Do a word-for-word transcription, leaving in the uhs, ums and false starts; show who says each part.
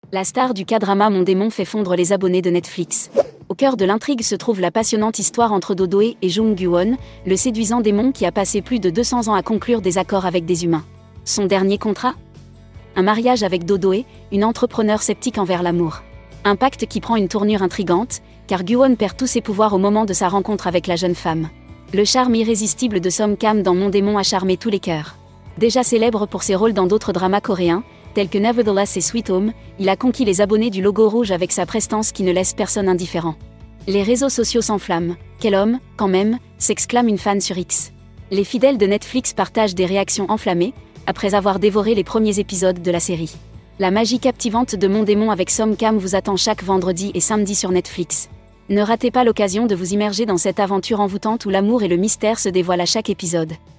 Speaker 1: La star du K-drama Mon Démon fait fondre les abonnés de Netflix. Au cœur de l'intrigue se trouve la passionnante histoire entre Do-do-hee et Jung Gu-won, le séduisant démon qui a passé plus de deux cents ans à conclure des accords avec des humains. Son dernier contrat ? Un mariage avec Do-do-hee, une entrepreneure sceptique envers l'amour. Un pacte qui prend une tournure intrigante, car Gu-won perd tous ses pouvoirs au moment de sa rencontre avec la jeune femme. Le charme irrésistible de Song Kang dans Mon Démon a charmé tous les cœurs. Déjà célèbre pour ses rôles dans d'autres dramas coréens, tels que Nevertheless et Sweet Home, il a conquis les abonnés du logo rouge avec sa prestance qui ne laisse personne indifférent. Les réseaux sociaux s'enflamment. Quel homme, quand même, s'exclame une fan sur X. Les fidèles de Netflix partagent des réactions enflammées, après avoir dévoré les premiers épisodes de la série. La magie captivante de Mon Démon avec Song Kang vous attend chaque vendredi et samedi sur Netflix. Ne ratez pas l'occasion de vous immerger dans cette aventure envoûtante où l'amour et le mystère se dévoilent à chaque épisode.